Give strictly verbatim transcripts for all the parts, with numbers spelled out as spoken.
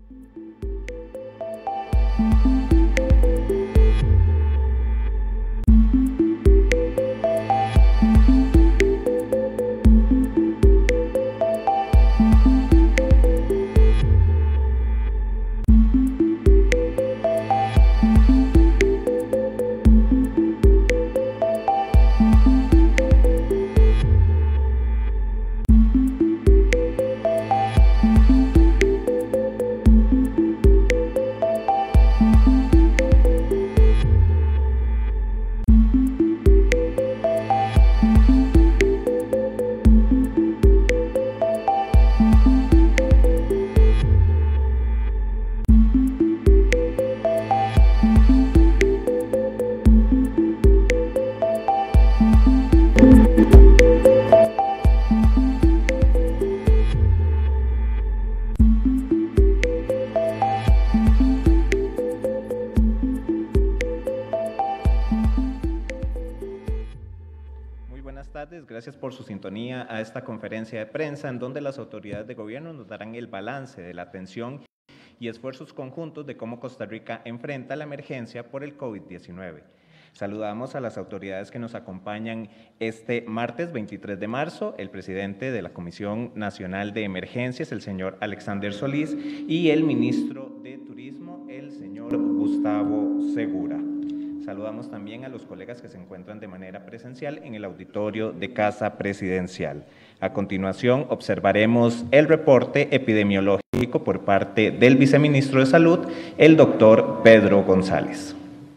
Gracias por su sintonía a esta conferencia de prensa en donde las autoridades de gobierno nos darán el balance de la atención y esfuerzos conjuntos de cómo Costa Rica enfrenta la emergencia por el COVID diecinueve. Saludamos a las autoridades que nos acompañan este martes veintitrés de marzo, el presidente de la Comisión Nacional de Emergencias, el señor Alexander Solís, y el ministro de Turismo, el señor Gustavo Segura. Saludamos también a los colegas que se encuentran de manera presencial en el auditorio de Casa Presidencial. A continuación, observaremos el reporte epidemiológico por parte del viceministro de Salud, el doctor Pedro González.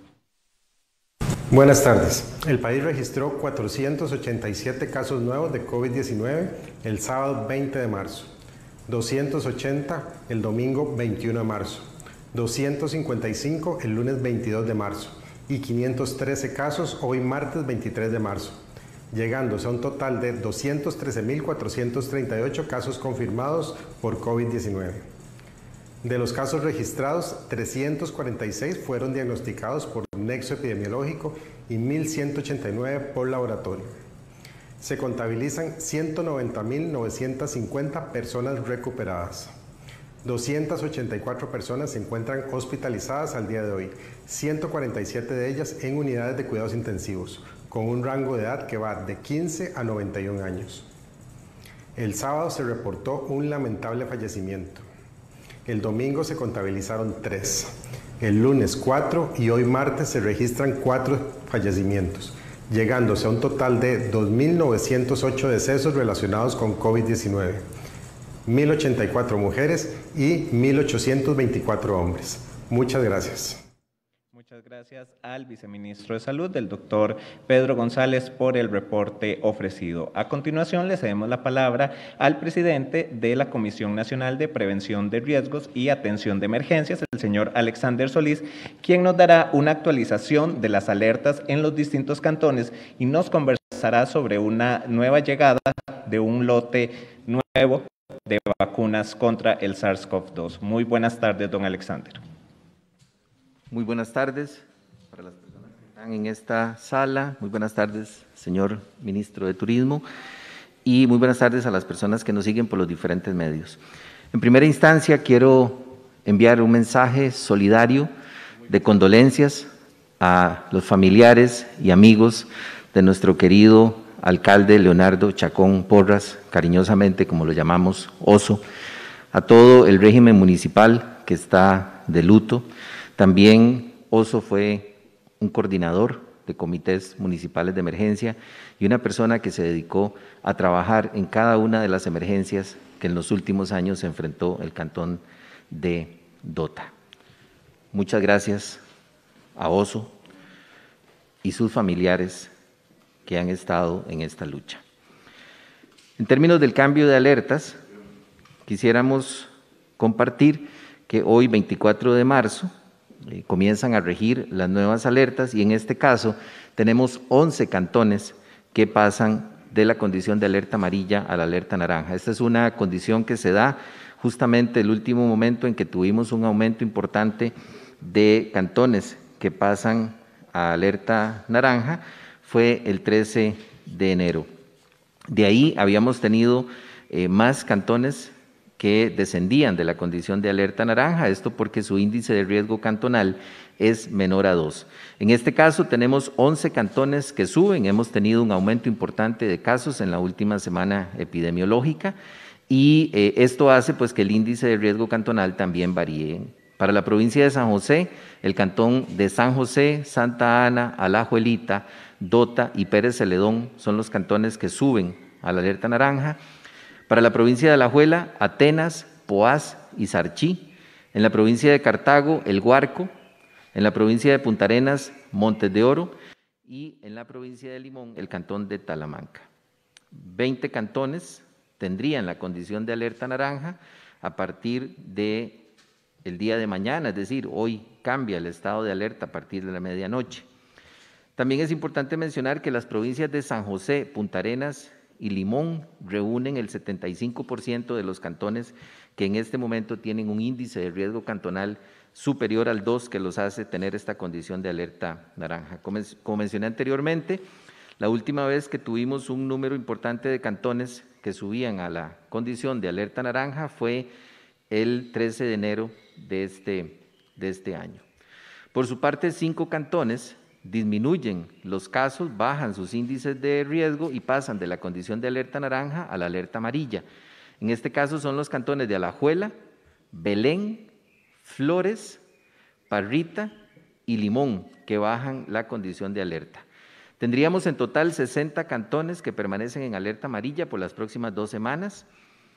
Buenas tardes. El país registró cuatrocientos ochenta y siete casos nuevos de COVID diecinueve el sábado veinte de marzo, doscientos ochenta el domingo veintiuno de marzo, doscientos cincuenta y cinco el lunes veintidós de marzo, y quinientos trece casos hoy martes veintitrés de marzo, llegándose a un total de doscientos trece mil cuatrocientos treinta y ocho casos confirmados por COVID diecinueve. De los casos registrados, trescientos cuarenta y seis fueron diagnosticados por nexo epidemiológico y mil ciento ochenta y nueve por laboratorio. Se contabilizan ciento noventa mil novecientos cincuenta personas recuperadas. doscientas ochenta y cuatro personas se encuentran hospitalizadas al día de hoy, ciento cuarenta y siete de ellas en unidades de cuidados intensivos, con un rango de edad que va de quince a noventa y un años. El sábado se reportó un lamentable fallecimiento. El domingo se contabilizaron tres, el lunes cuatro y hoy martes se registran cuatro fallecimientos, llegándose a un total de dos mil novecientos ocho decesos relacionados con COVID diecinueve. mil ochenta y cuatro mujeres y mil ochocientos veinticuatro hombres. Muchas gracias. Muchas gracias al viceministro de Salud, el doctor Pedro González, por el reporte ofrecido. A continuación, le cedemos la palabra al presidente de la Comisión Nacional de Prevención de Riesgos y Atención de Emergencias, el señor Alexander Solís, quien nos dará una actualización de las alertas en los distintos cantones y nos conversará sobre una nueva llegada de un lote nuevo de vacunas contra el SARS CoV dos. Muy buenas tardes, don Alexander. Muy buenas tardes para las personas que están en esta sala. Muy buenas tardes, señor ministro de Turismo, y muy buenas tardes a las personas que nos siguen por los diferentes medios. En primera instancia, quiero enviar un mensaje solidario de condolencias a los familiares y amigos de nuestro querido alcalde Leonardo Chacón Porras, cariñosamente como lo llamamos, Oso, a todo el régimen municipal que está de luto. También Oso fue un coordinador de comités municipales de emergencia y una persona que se dedicó a trabajar en cada una de las emergencias que en los últimos años se enfrentó el cantón de Dota. Muchas gracias a Oso y sus familiares que han estado en esta lucha. En términos del cambio de alertas, quisiéramos compartir que hoy, veinticuatro de marzo, eh, comienzan a regir las nuevas alertas y en este caso tenemos once cantones que pasan de la condición de alerta amarilla a la alerta naranja. Esta es una condición que se da justamente el último momento en que tuvimos un aumento importante de cantones que pasan a alerta naranja, fue el trece de enero. De ahí habíamos tenido eh, más cantones que descendían de la condición de alerta naranja, esto porque su índice de riesgo cantonal es menor a dos. En este caso tenemos once cantones que suben, hemos tenido un aumento importante de casos en la última semana epidemiológica y eh, esto hace pues que el índice de riesgo cantonal también varíe. Para la provincia de San José, el cantón de San José, Santa Ana, Alajuelita, Dota y Pérez Celedón son los cantones que suben a la alerta naranja. Para la provincia de Alajuela, Atenas, Poás y Sarchí. En la provincia de Cartago, El Guarco. En la provincia de Punta Arenas, Montes de Oro. Y en la provincia de Limón, el cantón de Talamanca. veinte cantones tendrían la condición de alerta naranja a partir de el día de mañana, es decir, hoy cambia el estado de alerta a partir de la medianoche. También es importante mencionar que las provincias de San José, Punta Arenas y Limón reúnen el setenta y cinco por ciento de los cantones que en este momento tienen un índice de riesgo cantonal superior al dos, que los hace tener esta condición de alerta naranja. Como, como mencioné anteriormente, la última vez que tuvimos un número importante de cantones que subían a la condición de alerta naranja fue el trece de enero de este, de este año. Por su parte, cinco cantones disminuyen los casos, bajan sus índices de riesgo y pasan de la condición de alerta naranja a la alerta amarilla. En este caso son los cantones de Alajuela, Belén, Flores, Parrita y Limón, que bajan la condición de alerta. Tendríamos en total sesenta cantones que permanecen en alerta amarilla por las próximas dos semanas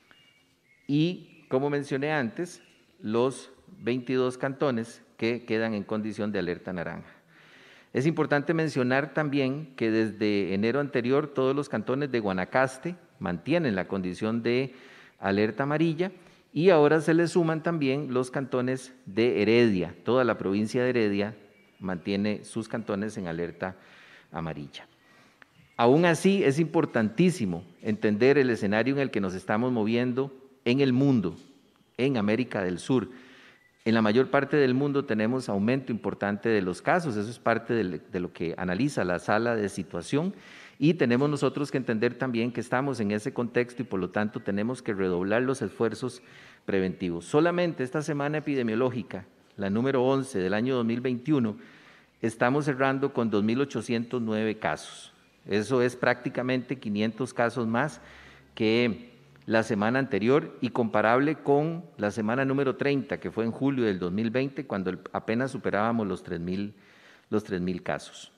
y, como mencioné antes, los veintidós cantones que quedan en condición de alerta naranja. Es importante mencionar también que desde enero anterior todos los cantones de Guanacaste mantienen la condición de alerta amarilla y ahora se le suman también los cantones de Heredia. Toda la provincia de Heredia mantiene sus cantones en alerta amarilla. Aún así, es importantísimo entender el escenario en el que nos estamos moviendo en el mundo, en América del Sur. En la mayor parte del mundo tenemos aumento importante de los casos, eso es parte de, de lo que analiza la sala de situación y tenemos nosotros que entender también que estamos en ese contexto y por lo tanto tenemos que redoblar los esfuerzos preventivos. Solamente esta semana epidemiológica, la número once del año dos mil veintiuno, estamos cerrando con dos mil ochocientos nueve casos. Eso es prácticamente quinientos casos más que la semana anterior y comparable con la semana número treinta, que fue en julio del dos mil veinte, cuando apenas superábamos los tres mil los tres mil casos.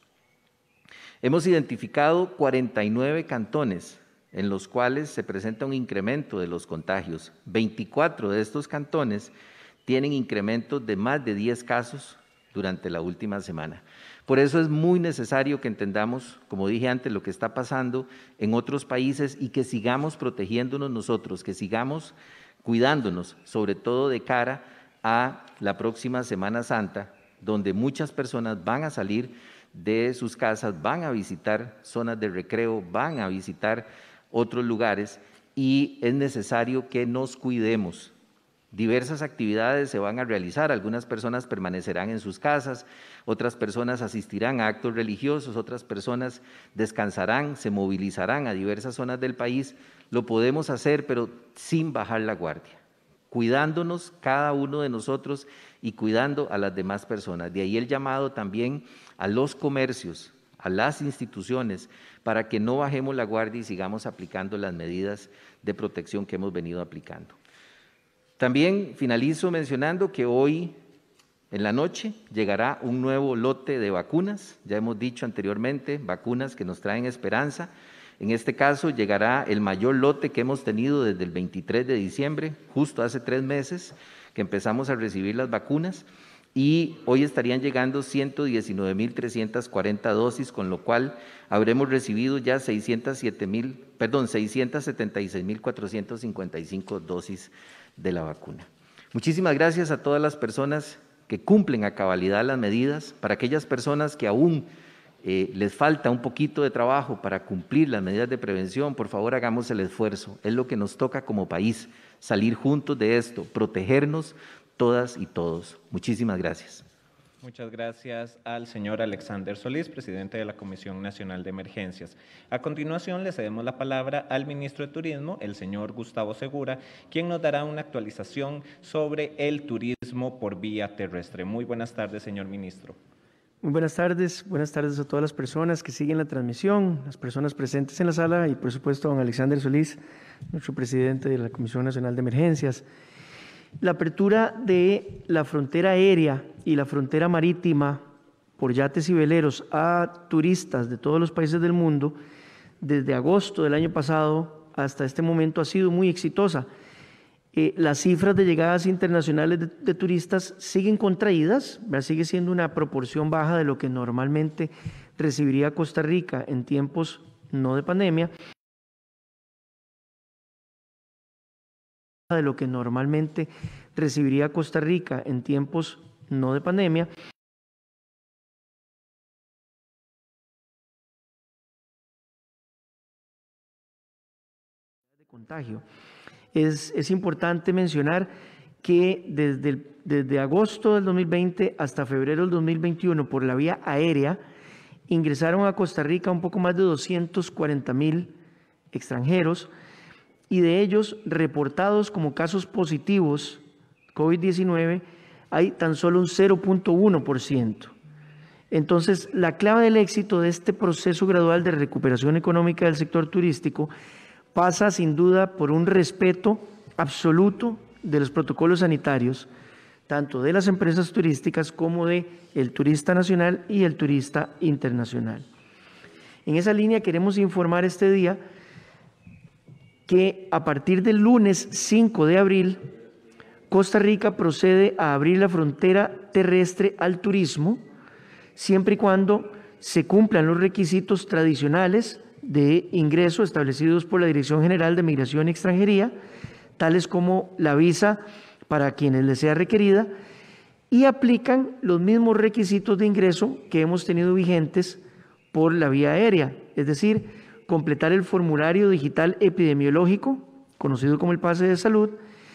Hemos identificado cuarenta y nueve cantones en los cuales se presenta un incremento de los contagios. veinticuatro de estos cantones tienen incrementos de más de diez casos durante la última semana. Por eso es muy necesario que entendamos, como dije antes, lo que está pasando en otros países y que sigamos protegiéndonos nosotros, que sigamos cuidándonos, sobre todo de cara a la próxima Semana Santa, donde muchas personas van a salir de sus casas, van a visitar zonas de recreo, van a visitar otros lugares y es necesario que nos cuidemos. Diversas actividades se van a realizar, algunas personas permanecerán en sus casas, otras personas asistirán a actos religiosos, otras personas descansarán, se movilizarán a diversas zonas del país. Lo podemos hacer, pero sin bajar la guardia, cuidándonos cada uno de nosotros y cuidando a las demás personas. De ahí el llamado también a los comercios, a las instituciones, para que no bajemos la guardia y sigamos aplicando las medidas de protección que hemos venido aplicando. También finalizo mencionando que hoy en la noche llegará un nuevo lote de vacunas, ya hemos dicho anteriormente, vacunas que nos traen esperanza. En este caso llegará el mayor lote que hemos tenido desde el veintitrés de diciembre, justo hace tres meses que empezamos a recibir las vacunas y hoy estarían llegando ciento diecinueve mil trescientas cuarenta dosis, con lo cual habremos recibido ya seiscientos siete mil, perdón, seiscientos setenta y seis mil cuatrocientas cincuenta y cinco dosis de la vacuna. Muchísimas gracias a todas las personas que cumplen a cabalidad las medidas, para aquellas personas que aún eh, les falta un poquito de trabajo para cumplir las medidas de prevención, por favor hagamos el esfuerzo, es lo que nos toca como país, salir juntos de esto, protegernos todas y todos. Muchísimas gracias. Muchas gracias al señor Alexander Solís, presidente de la Comisión Nacional de Emergencias. A continuación, le cedemos la palabra al ministro de Turismo, el señor Gustavo Segura, quien nos dará una actualización sobre el turismo por vía terrestre. Muy buenas tardes, señor ministro. Muy buenas tardes, buenas tardes a todas las personas que siguen la transmisión, las personas presentes en la sala y por supuesto a don Alexander Solís, nuestro presidente de la Comisión Nacional de Emergencias. La apertura de la frontera aérea y la frontera marítima por yates y veleros a turistas de todos los países del mundo desde agosto del año pasado hasta este momento ha sido muy exitosa. Eh, las cifras de llegadas internacionales de, de turistas siguen contraídas, ¿verdad? Sigue siendo una proporción baja de lo que normalmente recibiría Costa Rica en tiempos no de pandemia, de lo que normalmente recibiría Costa Rica en tiempos no de pandemia. De contagio. Es, es importante mencionar que desde, el, desde agosto del dos mil veinte hasta febrero del dos mil veintiuno por la vía aérea ingresaron a Costa Rica un poco más de doscientos cuarenta mil extranjeros, y de ellos reportados como casos positivos COVID diecinueve hay tan solo un cero punto uno por ciento. Entonces, la clave del éxito de este proceso gradual de recuperación económica del sector turístico pasa sin duda por un respeto absoluto de los protocolos sanitarios, tanto de las empresas turísticas como de el turista nacional y el turista internacional. En esa línea queremos informar este día que a partir del lunes cinco de abril, Costa Rica procede a abrir la frontera terrestre al turismo, siempre y cuando se cumplan los requisitos tradicionales de ingreso establecidos por la Dirección General de Migración y Extranjería, tales como la visa para quienes les sea requerida, y aplican los mismos requisitos de ingreso que hemos tenido vigentes por la vía aérea, es decir, completar el formulario digital epidemiológico, conocido como el pase de salud,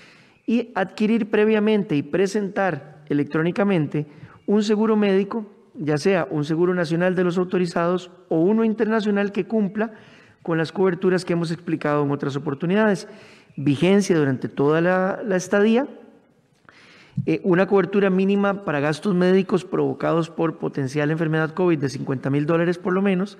y adquirir previamente y presentar electrónicamente un seguro médico, ya sea un seguro nacional de los autorizados o uno internacional que cumpla con las coberturas que hemos explicado en otras oportunidades. Vigencia durante toda la, la estadía, eh, una cobertura mínima para gastos médicos provocados por potencial enfermedad COVID de cincuenta mil dólares por lo menos,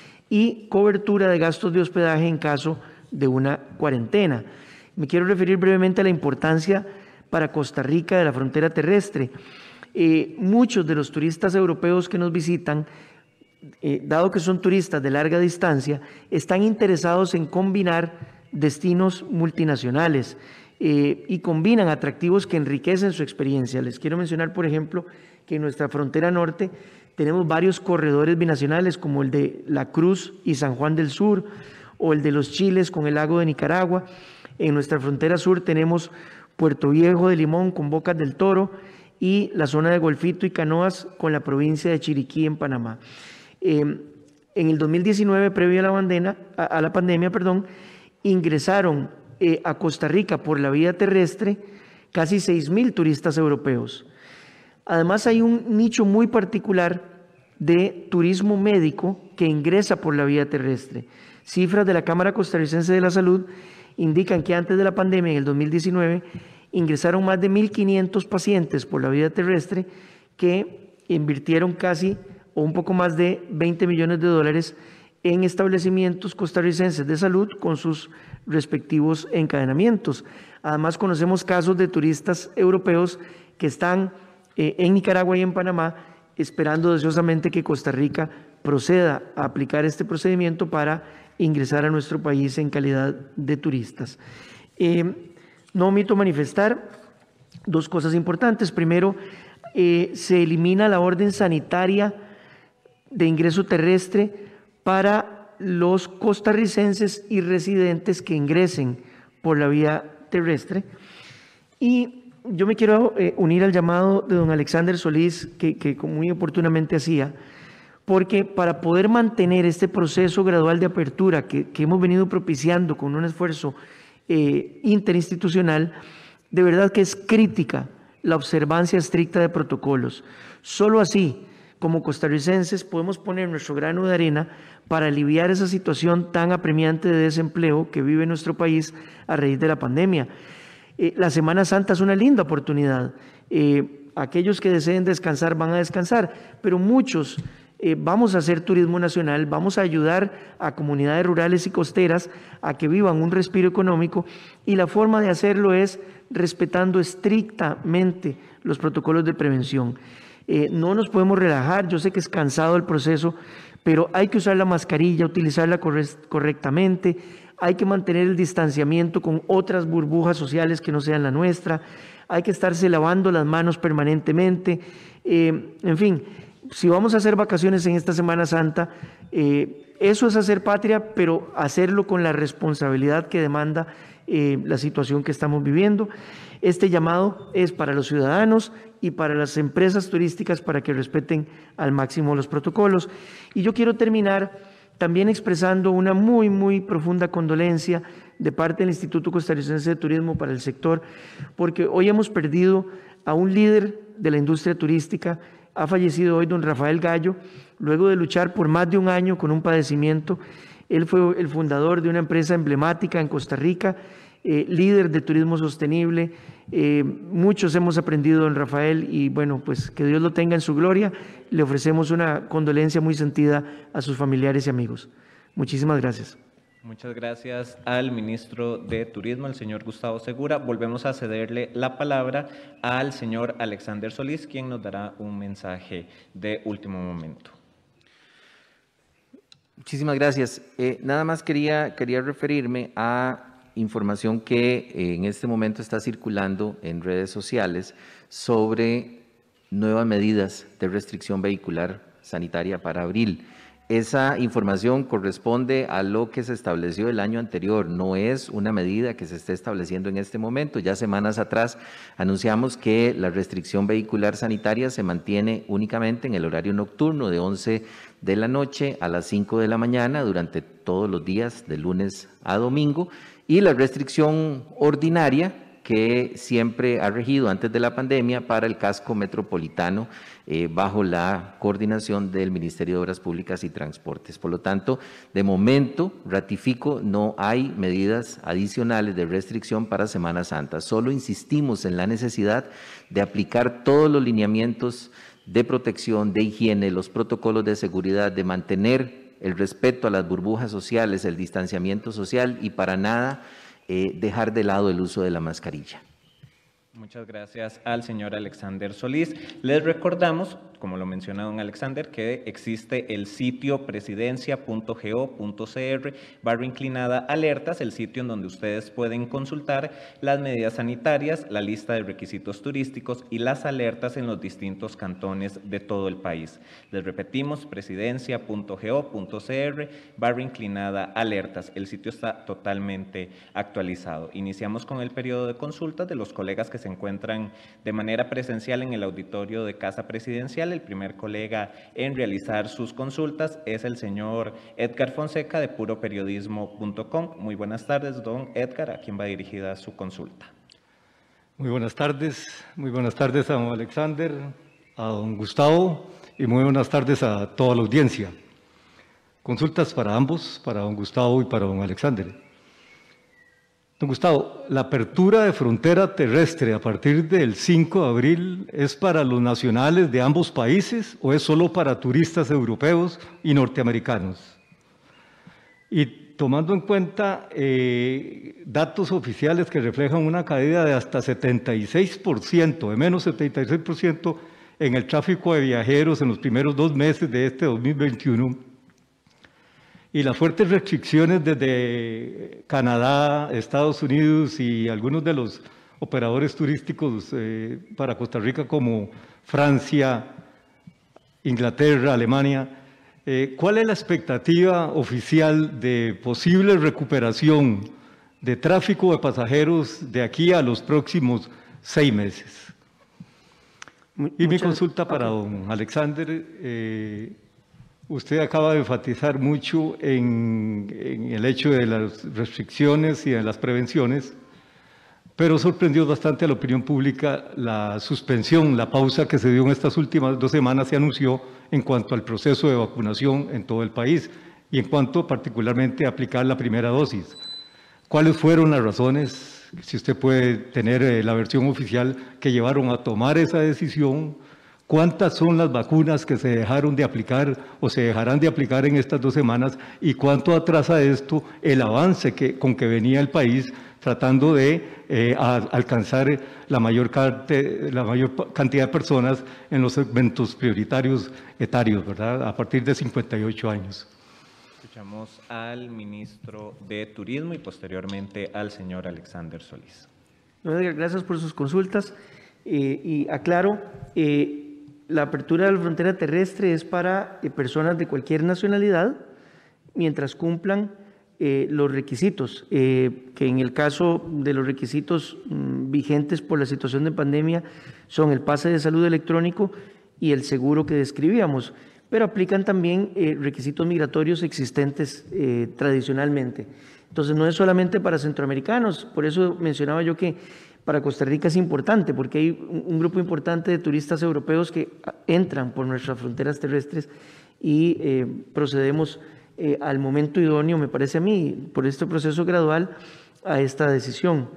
y cobertura de gastos de hospedaje en caso de una cuarentena. Me quiero referir brevemente a la importancia para Costa Rica de la frontera terrestre. Eh, muchos de los turistas europeos que nos visitan, eh, dado que son turistas de larga distancia, están interesados en combinar destinos multinacionales eh, y combinan atractivos que enriquecen su experiencia. Les quiero mencionar, por ejemplo, que en nuestra frontera norte tenemos varios corredores binacionales como el de La Cruz y San Juan del Sur o el de los Chiles con el lago de Nicaragua. En nuestra frontera sur tenemos Puerto Viejo de Limón con Bocas del Toro y la zona de Golfito y Canoas con la provincia de Chiriquí en Panamá. Eh, en el dos mil diecinueve, previo a la, bandena, a, a la pandemia, perdón, ingresaron eh, a Costa Rica por la vía terrestre casi seis mil turistas europeos. Además, hay un nicho muy particular de turismo médico que ingresa por la vía terrestre. Cifras de la Cámara Costarricense de la Salud indican que antes de la pandemia, en el dos mil diecinueve, ingresaron más de mil quinientos pacientes por la vía terrestre que invirtieron casi o un poco más de veinte millones de dólares en establecimientos costarricenses de salud con sus respectivos encadenamientos. Además, conocemos casos de turistas europeos que están eh, en Nicaragua y en Panamá esperando deseosamente que Costa Rica proceda a aplicar este procedimiento para ingresar a nuestro país en calidad de turistas. Eh, no omito manifestar dos cosas importantes. Primero, eh, se elimina la orden sanitaria de ingreso terrestre para los costarricenses y residentes que ingresen por la vía terrestre. Y yo me quiero eh, unir al llamado de don Alexander Solís, que, que muy oportunamente hacía, porque para poder mantener este proceso gradual de apertura que, que hemos venido propiciando con un esfuerzo eh, interinstitucional, de verdad que es crítica la observancia estricta de protocolos. Solo así, como costarricenses, podemos poner nuestro grano de arena para aliviar esa situación tan apremiante de desempleo que vive nuestro país a raíz de la pandemia. Eh, la Semana Santa es una linda oportunidad. Eh, aquellos que deseen descansar van a descansar, pero muchos eh, vamos a hacer turismo nacional, vamos a ayudar a comunidades rurales y costeras a que vivan un respiro económico, y la forma de hacerlo es respetando estrictamente los protocolos de prevención. Eh, no nos podemos relajar, yo sé que es cansado el proceso, pero hay que usar la mascarilla, utilizarla correctamente, hay que mantener el distanciamiento con otras burbujas sociales que no sean la nuestra, hay que estarse lavando las manos permanentemente, eh, en fin, si vamos a hacer vacaciones en esta Semana Santa, eh, eso es hacer patria, pero hacerlo con la responsabilidad que demanda eh, la situación que estamos viviendo. Este llamado es para los ciudadanos y para las empresas turísticas para que respeten al máximo los protocolos. Y yo quiero terminar también expresando una muy, muy profunda condolencia de parte del Instituto Costarricense de Turismo para el sector, porque hoy hemos perdido a un líder de la industria turística. Ha fallecido hoy don Rafael Gallo, luego de luchar por más de un año con un padecimiento. Él fue el fundador de una empresa emblemática en Costa Rica, eh, líder de turismo sostenible. Eh, muchos hemos aprendido de don Rafael y bueno, pues que Dios lo tenga en su gloria. Le ofrecemos una condolencia muy sentida a sus familiares y amigos. Muchísimas gracias. Muchas gracias al ministro de Turismo, el señor Gustavo Segura. Volvemos a cederle la palabra al señor Alexander Solís, quien nos dará un mensaje de último momento. Muchísimas gracias. Eh, nada más quería, quería referirme a información que eh, en este momento está circulando en redes sociales sobre nuevas medidas de restricción vehicular sanitaria para abril. Esa información corresponde a lo que se estableció el año anterior, no es una medida que se esté estableciendo en este momento. Ya semanas atrás anunciamos que la restricción vehicular sanitaria se mantiene únicamente en el horario nocturno de once de la noche a las cinco de la mañana durante todos los días de lunes a domingo, y la restricción ordinaria que siempre ha regido antes de la pandemia para el casco metropolitano eh, bajo la coordinación del Ministerio de Obras Públicas y Transportes. Por lo tanto, de momento, ratifico, no hay medidas adicionales de restricción para Semana Santa. Solo insistimos en la necesidad de aplicar todos los lineamientos de protección, de higiene, los protocolos de seguridad, de mantener el respeto a las burbujas sociales, el distanciamiento social y para nada Eh, dejar de lado el uso de la mascarilla. Muchas gracias al señor Alexander Solís. Les recordamos, como lo menciona don Alexander, que existe el sitio presidencia punto go punto cr barra inclinada alertas, el sitio en donde ustedes pueden consultar las medidas sanitarias, la lista de requisitos turísticos y las alertas en los distintos cantones de todo el país. Les repetimos, presidencia punto go punto cr barra inclinada alertas. El sitio está totalmente actualizado. Iniciamos con el periodo de consultas de los colegas que se encuentran de manera presencial en el auditorio de Casa Presidencial. El primer colega en realizar sus consultas es el señor Edgar Fonseca de puro periodismo punto com. Muy buenas tardes, don Edgar. ¿A quién va dirigida su consulta? Muy buenas tardes. Muy buenas tardes a don Alexander, a don Gustavo y muy buenas tardes a toda la audiencia. Consultas para ambos, para don Gustavo y para don Alexander. Don Gustavo, ¿la apertura de frontera terrestre a partir del cinco de abril es para los nacionales de ambos países o es solo para turistas europeos y norteamericanos? Y tomando en cuenta eh, datos oficiales que reflejan una caída de hasta setenta y seis por ciento, de menos setenta y seis por ciento en el tráfico de viajeros en los primeros dos meses de este dos mil veintiuno, y las fuertes restricciones desde Canadá, Estados Unidos y algunos de los operadores turísticos eh, para Costa Rica como Francia, Inglaterra, Alemania, eh, ¿cuál es la expectativa oficial de posible recuperación de tráfico de pasajeros de aquí a los próximos seis meses? Y mi consulta para don Alexander. Eh, Usted acaba de enfatizar mucho en, en el hecho de las restricciones y de las prevenciones, pero sorprendió bastante a la opinión pública la suspensión, la pausa que se dio en estas últimas dos semanas se anunció en cuanto al proceso de vacunación en todo el país y en cuanto particularmente a aplicar la primera dosis. ¿Cuáles fueron las razones, si usted puede tener eh, la versión oficial, que llevaron a tomar esa decisión? ¿Cuántas son las vacunas que se dejaron de aplicar o se dejarán de aplicar en estas dos semanas? ¿Y cuánto atrasa esto el avance que, con que venía el país tratando de eh, a, alcanzar la mayor, cante, la mayor cantidad de personas en los segmentos prioritarios etarios, ¿verdad? A partir de cincuenta y ocho años. Escuchamos al ministro de Turismo y posteriormente al señor Alexander Solís. Gracias por sus consultas. Eh, y aclaro, eh, la apertura de la frontera terrestre es para eh, personas de cualquier nacionalidad mientras cumplan eh, los requisitos, eh, que en el caso de los requisitos mmm, vigentes por la situación de pandemia son el pase de salud electrónico y el seguro que describíamos, pero aplican también eh, requisitos migratorios existentes eh, tradicionalmente. Entonces no es solamente para centroamericanos, por eso mencionaba yo que para Costa Rica es importante, porque hay un grupo importante de turistas europeos que entran por nuestras fronteras terrestres y eh, procedemos eh, al momento idóneo, me parece a mí, por este proceso gradual, a esta decisión.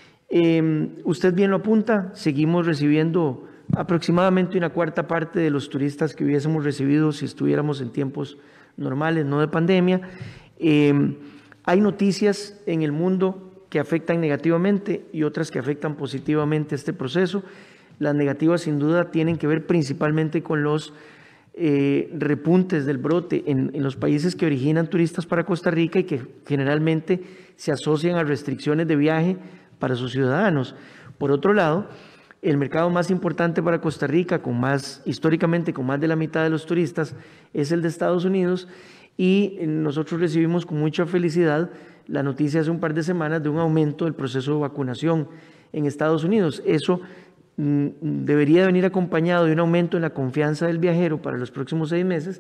Eh, usted bien lo apunta, seguimos recibiendo aproximadamente una cuarta parte de los turistas que hubiésemos recibido si estuviéramos en tiempos normales, no de pandemia. Eh, hay noticias en el mundo que afectan negativamente y otras que afectan positivamente este proceso. Las negativas sin duda tienen que ver principalmente con los eh, repuntes del brote en, en los países que originan turistas para Costa Rica y que generalmente se asocian a restricciones de viaje para sus ciudadanos. Por otro lado, el mercado más importante para Costa Rica, con más, históricamente con más de la mitad de los turistas, es el de Estados Unidos y nosotros recibimos con mucha felicidad la noticia hace un par de semanas de un aumento del proceso de vacunación en Estados Unidos. Eso mm, debería venir acompañado de un aumento en la confianza del viajero para los próximos seis meses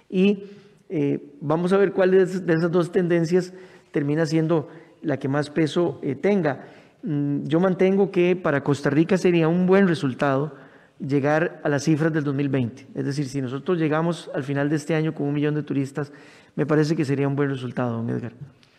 y eh, vamos a ver cuál de esas dos tendencias termina siendo la que más peso eh, tenga. Mm, yo mantengo que para Costa Rica sería un buen resultado llegar a las cifras del dos mil veinte. Es decir, si nosotros llegamos al final de este año con un millón de turistas, me parece que sería un buen resultado, don Edgar.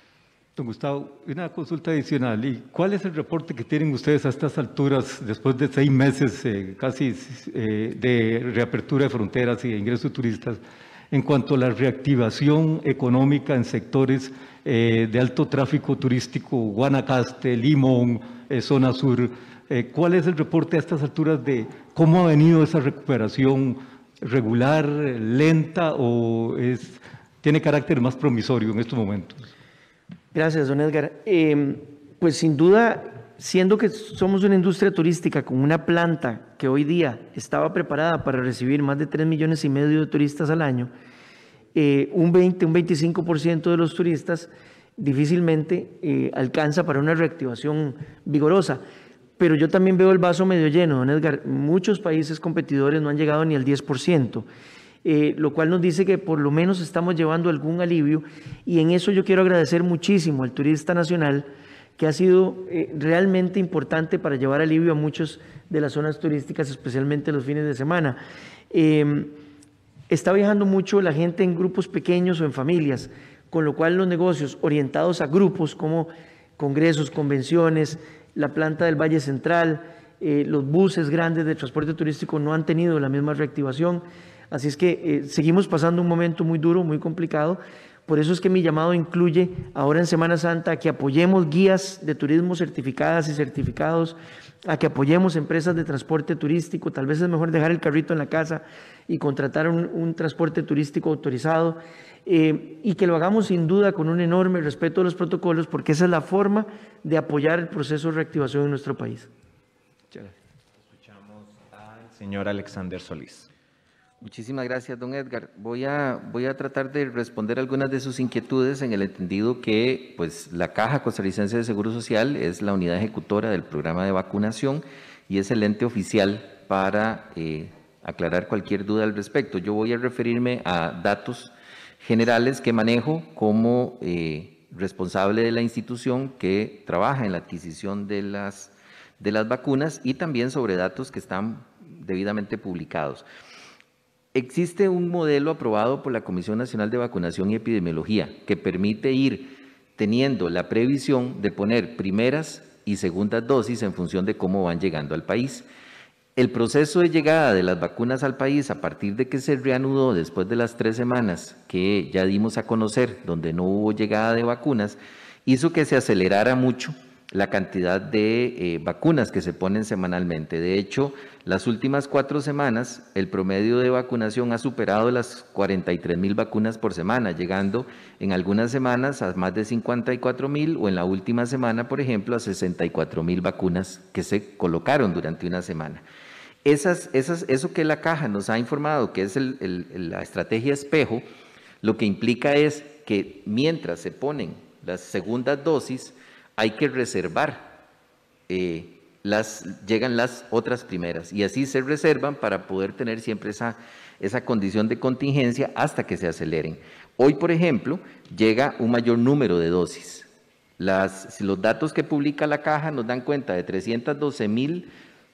Don Gustavo, una consulta adicional. ¿Y cuál es el reporte que tienen ustedes a estas alturas, después de seis meses eh, casi eh, de reapertura de fronteras y de ingreso de turistas, en cuanto a la reactivación económica en sectores eh, de alto tráfico turístico, Guanacaste, Limón, eh, zona sur? Eh, ¿Cuál es el reporte a estas alturas de cómo ha venido esa recuperación regular, lenta o es, tiene carácter más promisorio en estos momentos? Gracias, don Edgar. Eh, pues sin duda, siendo que somos una industria turística con una planta que hoy día estaba preparada para recibir más de tres millones y medio de turistas al año, eh, un veinte, un veinticinco por ciento de los turistas difícilmente eh, alcanza para una reactivación vigorosa. Pero yo también veo el vaso medio lleno, don Edgar. Muchos países competidores no han llegado ni al diez por ciento. Eh, lo cual nos dice que por lo menos estamos llevando algún alivio y en eso yo quiero agradecer muchísimo al turista nacional que ha sido eh, realmente importante para llevar alivio a muchas de las zonas turísticas, especialmente los fines de semana. Eh, está viajando mucho la gente en grupos pequeños o en familias, con lo cual los negocios orientados a grupos como congresos, convenciones, la planta del Valle Central, eh, los buses grandes de transporte turístico no han tenido la misma reactivación. Así es que eh, seguimos pasando un momento muy duro, muy complicado. Por eso es que mi llamado incluye ahora en Semana Santa a que apoyemos guías de turismo certificadas y certificados, a que apoyemos empresas de transporte turístico. Tal vez es mejor dejar el carrito en la casa y contratar un, un transporte turístico autorizado eh, y que lo hagamos sin duda con un enorme respeto a los protocolos, porque esa es la forma de apoyar el proceso de reactivación en nuestro país. Escuchamos al señor Alexander Solís. Muchísimas gracias, don Edgar. Voy a, voy a tratar de responder algunas de sus inquietudes en el entendido que pues, la Caja Costarricense de Seguro Social es la unidad ejecutora del programa de vacunación y es el ente oficial para eh, aclarar cualquier duda al respecto. Yo voy a referirme a datos generales que manejo como eh, responsable de la institución que trabaja en la adquisición de las, de las vacunas y también sobre datos que están debidamente publicados. Existe un modelo aprobado por la Comisión Nacional de Vacunación y Epidemiología que permite ir teniendo la previsión de poner primeras y segundas dosis en función de cómo van llegando al país. El proceso de llegada de las vacunas al país, a partir de que se reanudó después de las tres semanas que ya dimos a conocer, donde no hubo llegada de vacunas, hizo que se acelerara mucho la cantidad de eh, vacunas que se ponen semanalmente. De hecho, las últimas cuatro semanas, el promedio de vacunación ha superado las cuarenta y tres mil vacunas por semana, llegando en algunas semanas a más de cincuenta y cuatro mil o en la última semana, por ejemplo, a sesenta y cuatro mil vacunas que se colocaron durante una semana. Esas, esas, eso que la Caja nos ha informado, que es el, el, la estrategia espejo, lo que implica es que mientras se ponen las segundas dosis, hay que reservar, eh, las, llegan las otras primeras y así se reservan para poder tener siempre esa, esa condición de contingencia hasta que se aceleren. Hoy, por ejemplo, llega un mayor número de dosis. Las, si los datos que publica la Caja nos dan cuenta de trescientas doce mil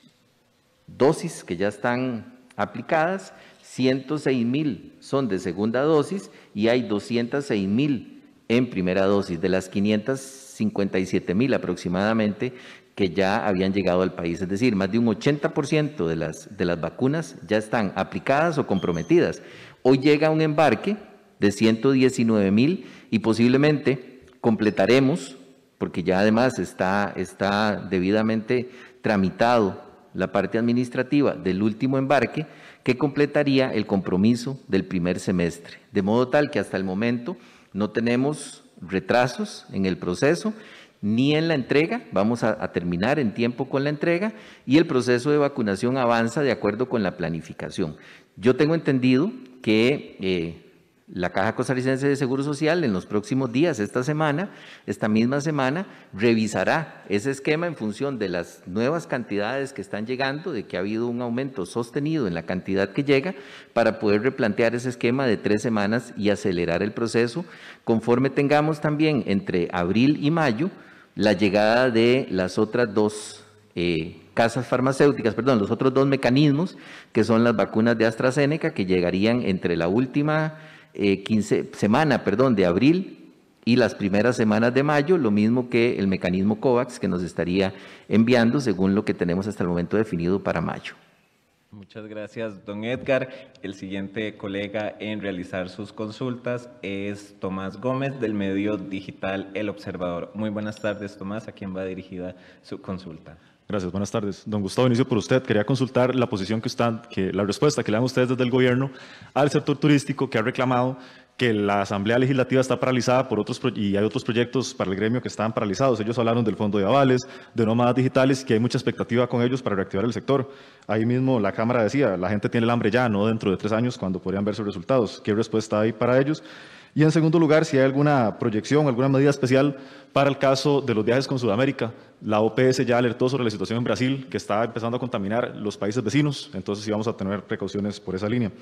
dosis que ya están aplicadas, ciento seis mil son de segunda dosis y hay doscientas seis mil en primera dosis, de las quinientas cincuenta y siete mil aproximadamente que ya habían llegado al país. Es decir, más de un ochenta por ciento de las, de las vacunas ya están aplicadas o comprometidas. Hoy llega un embarque de ciento diecinueve mil y posiblemente completaremos, porque ya además está, está debidamente tramitado la parte administrativa del último embarque, que completaría el compromiso del primer semestre. De modo tal que hasta el momento no tenemos retrasos en el proceso, ni en la entrega, vamos a, a terminar en tiempo con la entrega, y el proceso de vacunación avanza de acuerdo con la planificación. Yo tengo entendido que eh, la Caja Costarricense de Seguro Social en los próximos días, esta semana, esta misma semana, revisará ese esquema en función de las nuevas cantidades que están llegando, de que ha habido un aumento sostenido en la cantidad que llega, para poder replantear ese esquema de tres semanas y acelerar el proceso, conforme tengamos también entre abril y mayo la llegada de las otras dos eh, casas farmacéuticas, perdón, los otros dos mecanismos, que son las vacunas de AstraZeneca, que llegarían entre la última eh, quince, semana perdón, de abril y las primeras semanas de mayo, lo mismo que el mecanismo COVAX, que nos estaría enviando según lo que tenemos hasta el momento definido para mayo. Muchas gracias, don Edgar. El siguiente colega en realizar sus consultas es Tomás Gómez, del medio digital El Observador. Muy buenas tardes, Tomás. ¿A quién va dirigida su consulta? Gracias, buenas tardes. Don Gustavo, inicio por usted. Quería consultar la posición que usted, que la respuesta que le dan ustedes desde el gobierno al sector turístico, que ha reclamado que la Asamblea Legislativa está paralizada por otros y hay otros proyectos para el gremio que están paralizados. Ellos hablaron del Fondo de Avales, de nómadas digitales, que hay mucha expectativa con ellos para reactivar el sector. Ahí mismo la Cámara decía, la gente tiene el hambre ya, no dentro de tres años, cuando podrían ver sus resultados. ¿Qué respuesta hay para ellos? Y en segundo lugar, si hay alguna proyección, alguna medida especial para el caso de los viajes con Sudamérica. La O P S ya alertó sobre la situación en Brasil, que está empezando a contaminar los países vecinos, entonces sí vamos a tener precauciones por esa línea.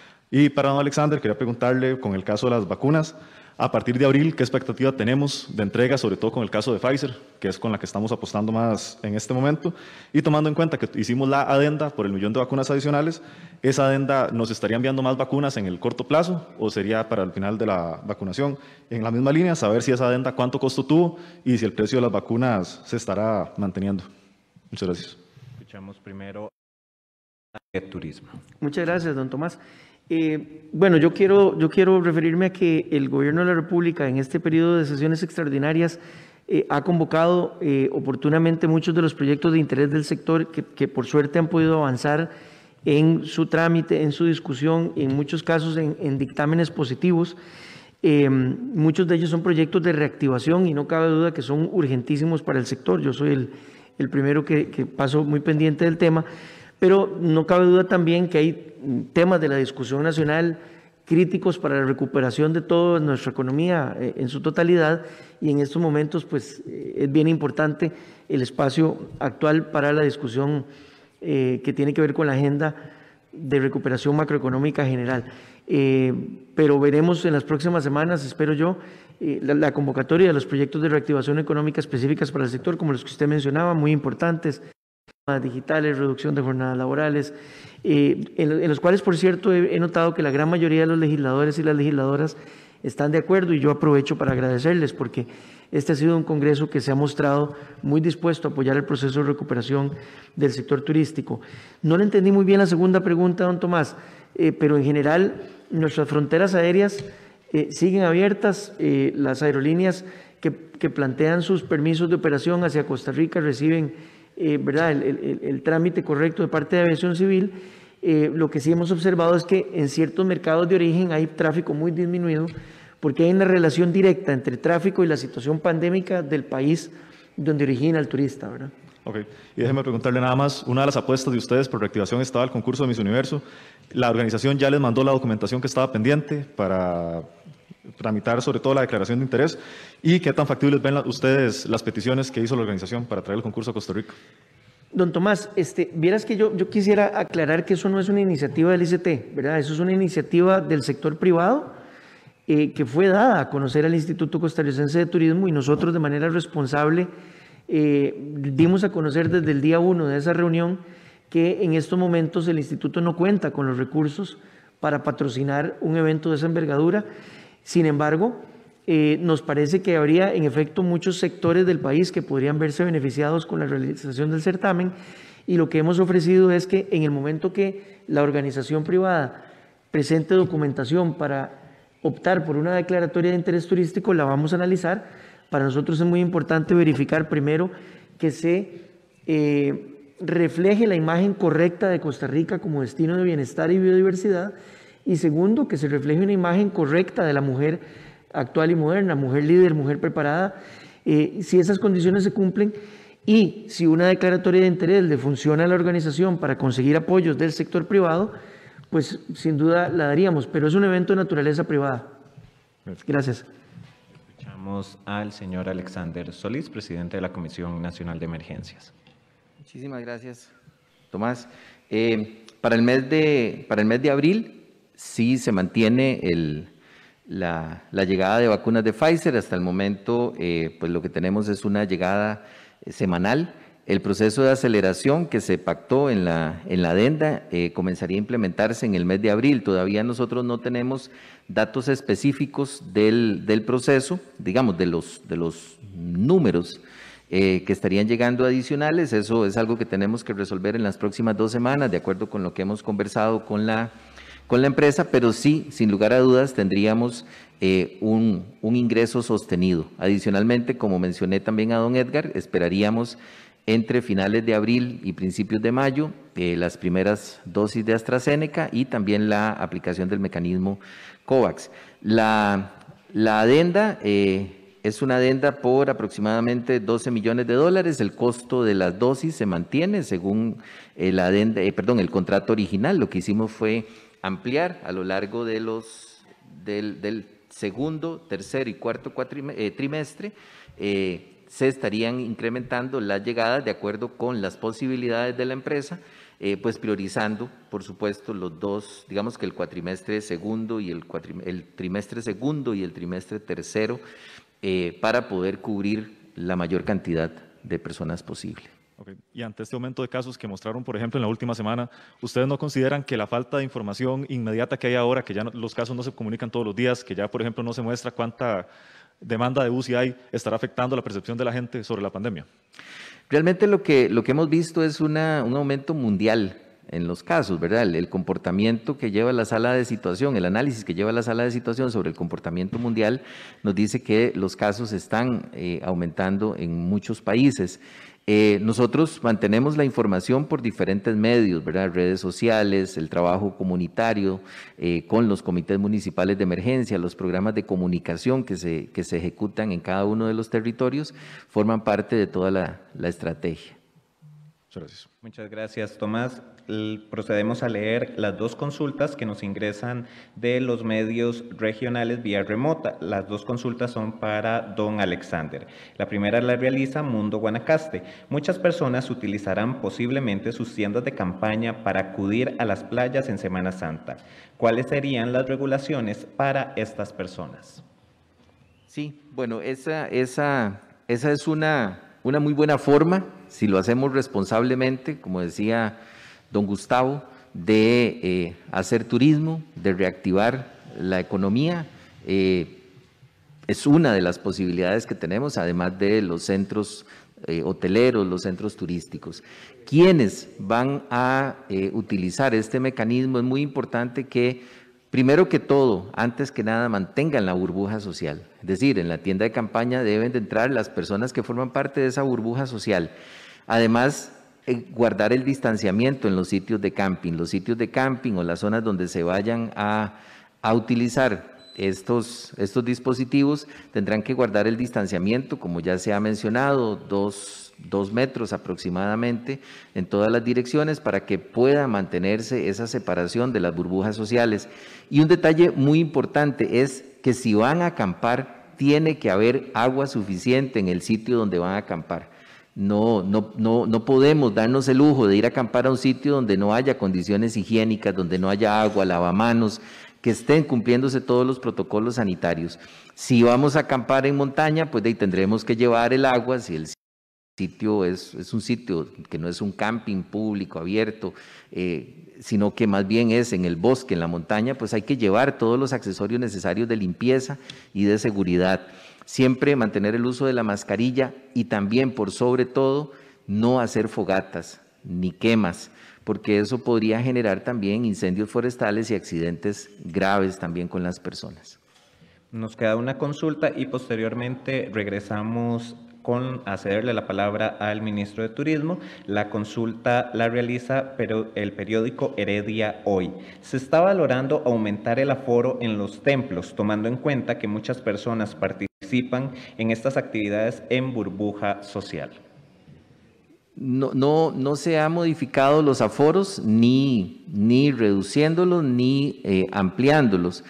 Y para don Alexander, quería preguntarle, con el caso de las vacunas, a partir de abril, ¿qué expectativa tenemos de entrega, sobre todo con el caso de Pfizer, que es con la que estamos apostando más en este momento? Y tomando en cuenta que hicimos la adenda por el millón de vacunas adicionales, ¿esa adenda nos estaría enviando más vacunas en el corto plazo o sería para el final de la vacunación? En la misma línea, saber si esa adenda cuánto costo tuvo y si el precio de las vacunas se estará manteniendo. Muchas gracias. Escuchamos primero a Turismo. Muchas gracias, don Tomás. Eh, bueno, yo quiero, yo quiero referirme a que el Gobierno de la República en este periodo de sesiones extraordinarias eh, ha convocado eh, oportunamente muchos de los proyectos de interés del sector que, que por suerte han podido avanzar en su trámite, en su discusión, en muchos casos en, en dictámenes positivos. Eh, muchos de ellos son proyectos de reactivación y no cabe duda que son urgentísimos para el sector. Yo soy el, el primero que, que paso muy pendiente del tema. Pero no cabe duda también que hay temas de la discusión nacional críticos para la recuperación de toda nuestra economía eh, en su totalidad y en estos momentos pues eh, es bien importante el espacio actual para la discusión eh, que tiene que ver con la agenda de recuperación macroeconómica general. Eh, pero veremos en las próximas semanas, espero yo, eh, la, la convocatoria de los proyectos de reactivación económica específicas para el sector, como los que usted mencionaba, muy importantes, digitales, reducción de jornadas laborales, eh, en, en los cuales, por cierto, he, he notado que la gran mayoría de los legisladores y las legisladoras están de acuerdo, y yo aprovecho para agradecerles porque este ha sido un congreso que se ha mostrado muy dispuesto a apoyar el proceso de recuperación del sector turístico. No le entendí muy bien la segunda pregunta, don Tomás, eh, pero en general nuestras fronteras aéreas eh, siguen abiertas, eh, las aerolíneas que, que plantean sus permisos de operación hacia Costa Rica reciben eh, ¿verdad? El, el, el trámite correcto de parte de Aviación Civil. Eh, lo que sí hemos observado es que en ciertos mercados de origen hay tráfico muy disminuido porque hay una relación directa entre tráfico y la situación pandémica del país donde origina el turista, ¿verdad? Ok, y déjeme preguntarle nada más, una de las apuestas de ustedes por reactivación estaba el concurso de Miss Universo. ¿La organización ya les mandó la documentación que estaba pendiente para tramitar sobre todo la declaración de interés? ¿Y qué tan factibles ven la, ustedes las peticiones que hizo la organización para traer el concurso a Costa Rica? Don Tomás, este, vieras que yo, yo quisiera aclarar que eso no es una iniciativa del I C T, ¿verdad? Eso es una iniciativa del sector privado eh, que fue dada a conocer al Instituto Costarricense de Turismo, y nosotros de manera responsable eh, dimos a conocer desde el día uno de esa reunión que en estos momentos el instituto no cuenta con los recursos para patrocinar un evento de esa envergadura. Sin embargo, Eh, nos parece que habría en efecto muchos sectores del país que podrían verse beneficiados con la realización del certamen, y lo que hemos ofrecido es que en el momento que la organización privada presente documentación para optar por una declaratoria de interés turístico, la vamos a analizar. Para nosotros es muy importante verificar primero que se eh, refleje la imagen correcta de Costa Rica como destino de bienestar y biodiversidad, y segundo, que se refleje una imagen correcta de la mujer actual y moderna, mujer líder, mujer preparada. Eh, si esas condiciones se cumplen y si una declaratoria de interés le funciona a la organización para conseguir apoyos del sector privado, pues sin duda la daríamos, pero es un evento de naturaleza privada. Gracias. Escuchamos al señor Alexander Solís, presidente de la Comisión Nacional de Emergencias. Muchísimas gracias, Tomás. Eh, para, el mes de, para el mes de abril sí se mantiene el La, la llegada de vacunas de Pfizer. Hasta el momento, eh, pues lo que tenemos es una llegada eh, semanal. El proceso de aceleración que se pactó en la, en la adenda eh, comenzaría a implementarse en el mes de abril. Todavía nosotros no tenemos datos específicos del, del proceso, digamos, de los, de los números eh, que estarían llegando adicionales. Eso es algo que tenemos que resolver en las próximas dos semanas, de acuerdo con lo que hemos conversado con la con la empresa, pero sí, sin lugar a dudas, tendríamos eh, un, un ingreso sostenido. Adicionalmente, como mencioné también a don Edgar, esperaríamos entre finales de abril y principios de mayo eh, las primeras dosis de AstraZeneca y también la aplicación del mecanismo COVAX. La, la adenda eh, es una adenda por aproximadamente doce millones de dólares. El costo de las dosis se mantiene según eh, la adenda, eh, perdón, el contrato original. Lo que hicimos fue ampliar a lo largo de los, del, del segundo, tercer y cuarto cuatrimestre, eh, trimestre, eh, se estarían incrementando las llegadas de acuerdo con las posibilidades de la empresa, eh, pues priorizando, por supuesto, los dos, digamos que el cuatrimestre segundo y el, cuatrim el trimestre segundo y el trimestre tercero, eh, para poder cubrir la mayor cantidad de personas posible. Okay. Y ante este aumento de casos que mostraron, por ejemplo, en la última semana, ¿ustedes no consideran que la falta de información inmediata que hay ahora, que ya no, los casos no se comunican todos los días, que ya, por ejemplo, no se muestra cuánta demanda de U C I hay, estará afectando la percepción de la gente sobre la pandemia? Realmente lo que, lo que hemos visto es una, un aumento mundial en los casos, ¿verdad? El, el comportamiento que lleva la sala de situación, el análisis que lleva la sala de situación sobre el comportamiento mundial nos dice que los casos están eh, aumentando en muchos países. Eh, nosotros mantenemos la información por diferentes medios, ¿verdad? Redes sociales, el trabajo comunitario eh, con los comités municipales de emergencia, los programas de comunicación que se, que se ejecutan en cada uno de los territorios, forman parte de toda la, la estrategia. Muchas gracias. Muchas gracias, Tomás. El, procedemos a leer las dos consultas que nos ingresan de los medios regionales vía remota. Las dos consultas son para don Alexander. La primera la realiza Mundo Guanacaste. Muchas personas utilizarán posiblemente sus tiendas de campaña para acudir a las playas en Semana Santa. ¿Cuáles serían las regulaciones para estas personas? Sí, bueno, esa, esa, esa es una, una muy buena forma, si lo hacemos responsablemente, como decía don Gustavo, de eh, hacer turismo, de reactivar la economía. Eh, es una de las posibilidades que tenemos, además de los centros eh, hoteleros, los centros turísticos. Quienes van a eh, utilizar este mecanismo, es muy importante que, primero que todo, antes que nada, mantengan la burbuja social. Es decir, en la tienda de campaña deben de entrar las personas que forman parte de esa burbuja social. Además, eh, guardar el distanciamiento en los sitios de camping. Los sitios de camping o las zonas donde se vayan a, a utilizar estos, estos dispositivos tendrán que guardar el distanciamiento, como ya se ha mencionado, dos, dos metros aproximadamente en todas las direcciones para que pueda mantenerse esa separación de las burbujas sociales. Y un detalle muy importante es que si van a acampar, tiene que haber agua suficiente en el sitio donde van a acampar. No, no, no, no podemos darnos el lujo de ir a acampar a un sitio donde no haya condiciones higiénicas, donde no haya agua, lavamanos, que estén cumpliéndose todos los protocolos sanitarios. Si vamos a acampar en montaña, pues de ahí tendremos que llevar el agua. Si el sitio es, es un sitio que no es un camping público abierto, eh, sino que más bien es en el bosque, en la montaña, pues hay que llevar todos los accesorios necesarios de limpieza y de seguridad. Siempre mantener el uso de la mascarilla y también, por sobre todo, no hacer fogatas ni quemas, porque eso podría generar también incendios forestales y accidentes graves también con las personas. Nos queda una consulta y posteriormente regresamos con a cederle la palabra al ministro de Turismo. La consulta la realiza pero el periódico Heredia Hoy. Se está valorando aumentar el aforo en los templos, tomando en cuenta que muchas personas participan en estas actividades en burbuja social. No, no, no se ha modificado los aforos, ni, ni reduciéndolos, ni eh, ampliándolos.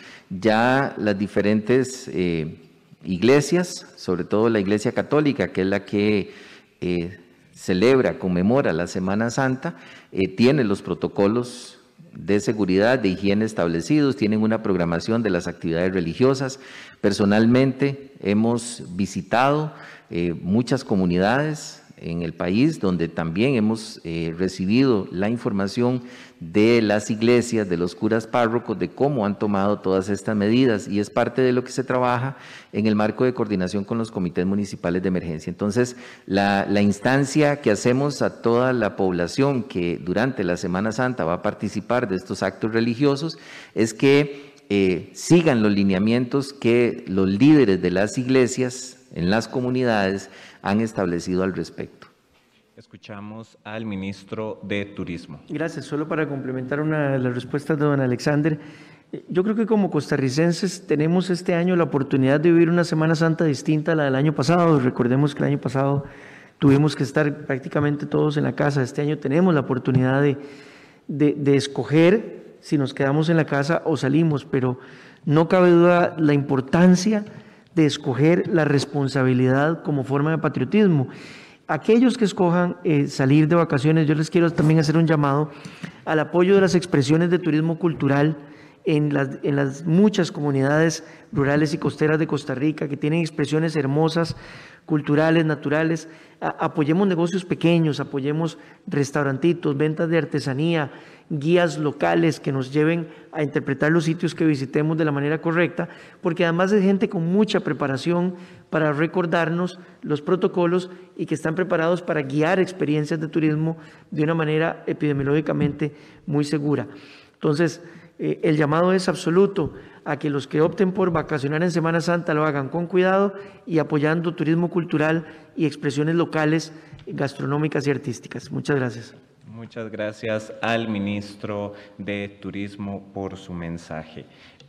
Ya las diferentes eh, iglesias, sobre todo la Iglesia Católica, que es la que eh, celebra, conmemora la Semana Santa, eh, tiene los protocolos de seguridad, de higiene establecidos, tienen una programación de las actividades religiosas. Personalmente hemos visitado eh, muchas comunidades en el país, donde también hemos eh, recibido la información de las iglesias, de los curas párrocos, de cómo han tomado todas estas medidas, y es parte de lo que se trabaja en el marco de coordinación con los comités municipales de emergencia. Entonces, la, la instancia que hacemos a toda la población que durante la Semana Santa va a participar de estos actos religiosos es que eh, sigan los lineamientos que los líderes de las iglesias en las comunidades han establecido al respecto. Escuchamos al ministro de Turismo. Gracias. Solo para complementar una de las respuestas de don Alexander, yo creo que como costarricenses tenemos este año la oportunidad de vivir una Semana Santa distinta a la del año pasado. Recordemos que el año pasado tuvimos que estar prácticamente todos en la casa. Este año tenemos la oportunidad de, de, de escoger si nos quedamos en la casa o salimos, pero no cabe duda la importancia de escoger la responsabilidad como forma de patriotismo. Aquellos que escojan eh, salir de vacaciones, yo les quiero también hacer un llamado al apoyo de las expresiones de turismo cultural en las, en las muchas comunidades rurales y costeras de Costa Rica que tienen expresiones hermosas, culturales, naturales. A, apoyemos negocios pequeños, apoyemos restaurantitos, ventas de artesanía, guías locales que nos lleven a interpretar los sitios que visitemos de la manera correcta, porque además es gente con mucha preparación para recordarnos los protocolos y que están preparados para guiar experiencias de turismo de una manera epidemiológicamente muy segura. Entonces, eh, el llamado es absoluto a que los que opten por vacacionar en Semana Santa lo hagan con cuidado y apoyando turismo cultural y expresiones locales, gastronómicas y artísticas. Muchas gracias. Muchas gracias al ministro de Turismo por su mensaje.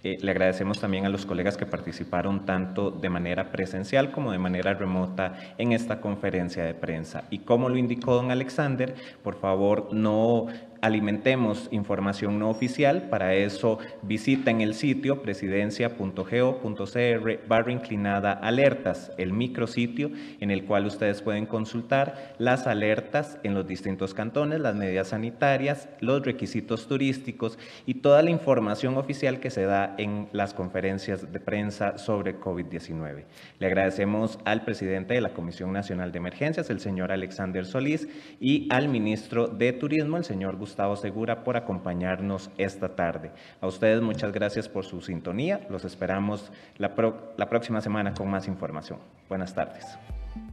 Eh, le agradecemos también a los colegas que participaron tanto de manera presencial como de manera remota en esta conferencia de prensa. Y como lo indicó don Alexander, por favor no alimentemos información no oficial. Para eso visiten el sitio presidencia punto go punto cr barra inclinada alertas, el micrositio en el cual ustedes pueden consultar las alertas en los distintos cantones, las medidas sanitarias, los requisitos turísticos y toda la información oficial que se da en las conferencias de prensa sobre COVID diecinueve. Le agradecemos al presidente de la Comisión Nacional de Emergencias, el señor Alexander Solís, y al ministro de Turismo, el señor Gustavo Gustavo Segura, por acompañarnos esta tarde. A ustedes muchas gracias por su sintonía. Los esperamos la, pro, la próxima semana con más información. Buenas tardes.